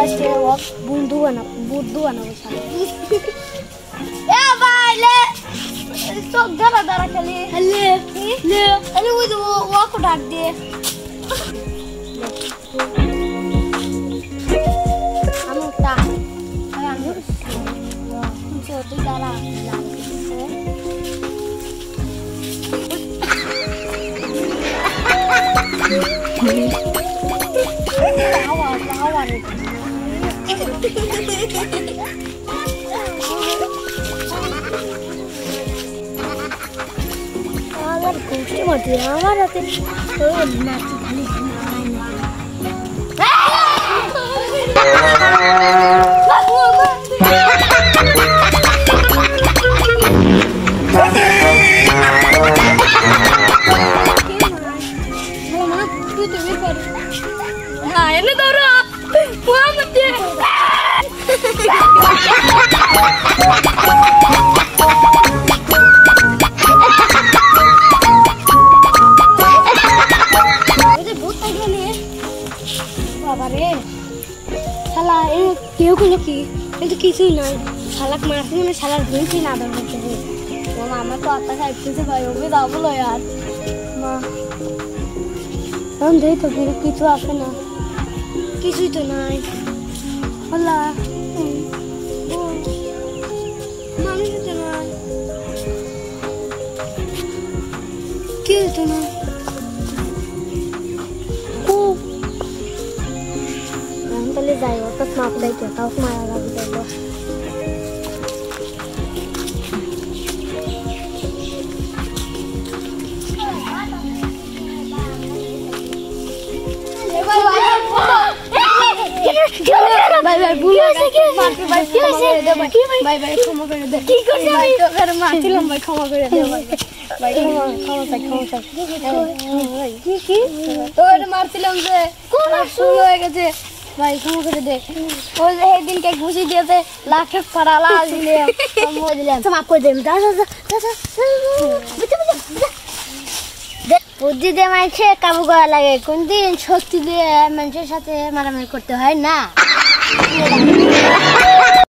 আজকে বন্ধু বানাবো বুদ্ধু বানাবো এ ভাই লে সব দাঁড়া দাঁড়া খালি লে লে আরে ওই তো ওকে ডাক দিয়ে আমটা আমি তুই দাঁড়া আমার হাতে এনে ধরো শালা এই কেউ কোনো কি কিন্তু কিছুই নয় শালাক মারছি মানে শালার ভুলছি না আদর করতে ও মামা তো আত্মা খাইতেছে ভাই ওকে দাও বলো আর মা এখন দেখি তো কিছু আসে না কিছুই তো নাই আল্লাহ মানুষ তো নাই কেউ তো নাই তাহলে যাই ওর কাছে মাপ দেয় তাও মারা লাগবে যাইব ভাই ভাই ভুল হয়েছে কি ভাই কি হয়েছে ভাই ভাই ক্ষমা করে দে কি করছিস ভাই তো করে মারছিলাম ভাই ক্ষমা করে দে ভাই ভাই ক্ষমা চাই কি কি তোর মারছিলাম যে কোন শুরু হয়ে গেছে ভাই ক্ষমা করে দে ওই এই দিনকে ঘুষি দিয়েছে লাখে পাড়ালা দিলে ক্ষমা দিলাম মাফ করে দেন বুদ্ধি দিয়ে মানুষের কাবু করা লাগে কোনদিন শক্তি দিয়ে মানুষের সাথে মারামারি করতে হয় না